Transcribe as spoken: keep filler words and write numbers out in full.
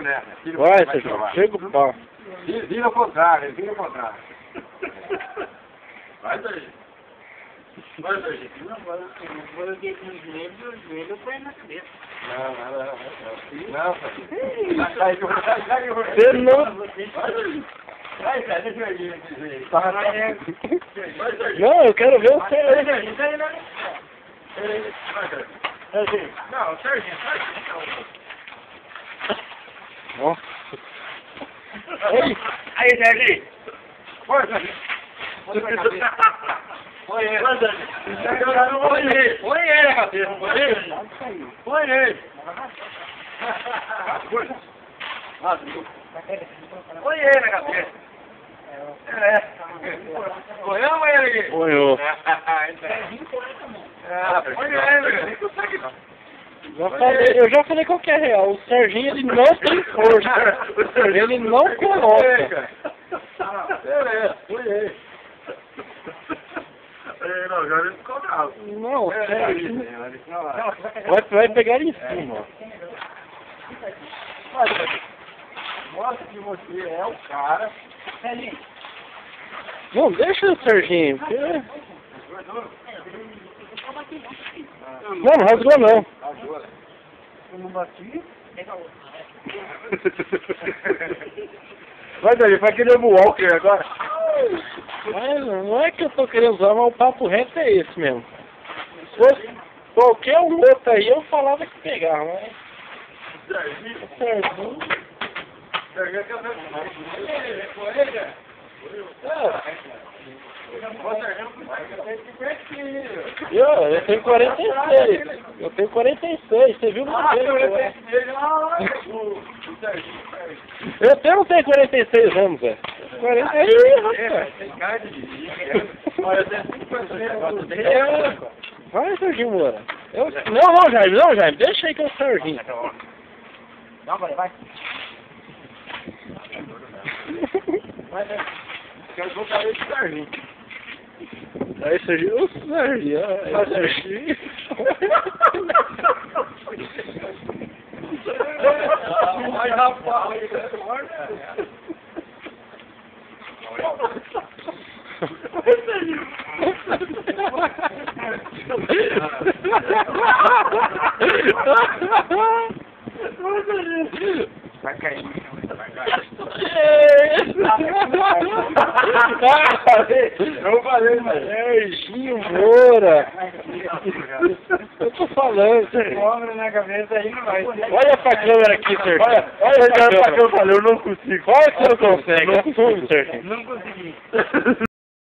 boneca. Vai, Sérgio, chega o pau. Vira ao contrário, vira ao contrário. Vai, Sérgio. Vai, Sérgio. Não, agora eu dei no joelho e o joelho eu ponho na cabeça. Não, não, não. Não, Sérgio. Sai, sai, sai. Você não... Vai, Sérgio, deixa eu ir dizer. Vai, Sérgio. Não, eu quero ver o Vai, Sérgio. Sérgio, sai, vai. Vai, Sérgio. Sérgio. Não, Sérgio, sai. Ó. Ei. Aí, Sérgio. Foi, Sérgio. Foi ele. Foi ele. Foi ele a cabeça. Foi ele. Foi ele. Foi ele a cabeça. É. Foi eu ou ele? Foi eu. Foi ele. Já falei, eu já falei qual que é real. O Serginho, ele não tem força. Ele não coloca. Beleza, foi ele. Não, agora ele ficou bravo. Não, o Serginho vai, vai pegar ele em cima. Mostra que você é o cara. Não, deixa o Serginho, porque... Não, não rasgou não. Eu não bati. Vai daí, vai querer o Walker agora. Mas não é que eu tô querendo usar, mas o papo reto é esse mesmo. Se fosse qualquer um outro aí, eu falava que pegava, mas... Serginho. Serginho... Serginho é que eu não sei. Foi ele? Eu, eu tenho quarenta e seis. Eu tenho quarenta e seis. Você viu o Ah, modelo? eu Eu tenho, não tenho quarenta e seis anos, velho. quarenta e seis, rapaz. É. Vai, Serginho Moura. Eu... Não, não, Jaime, não, Jaime. Deixa aí que eu sou Serginho. Não, vai, vai. Vai, vai. Quero voltar esse Serginho. Aí, Serginho. Ô, Serginho. Aí, Serginho. Ai, rapaz. Vai cair. Vai cair. Eu falei, mas Serginho Moura. Eu tô falando, Serginho. Cobra na cabeça aí não vai. Olha pra câmera aqui, Serginho. Olha, olha pra pra câmera. eu falei, eu não consigo. Olha que você não consegue. Assume, Serginho. Não consegui.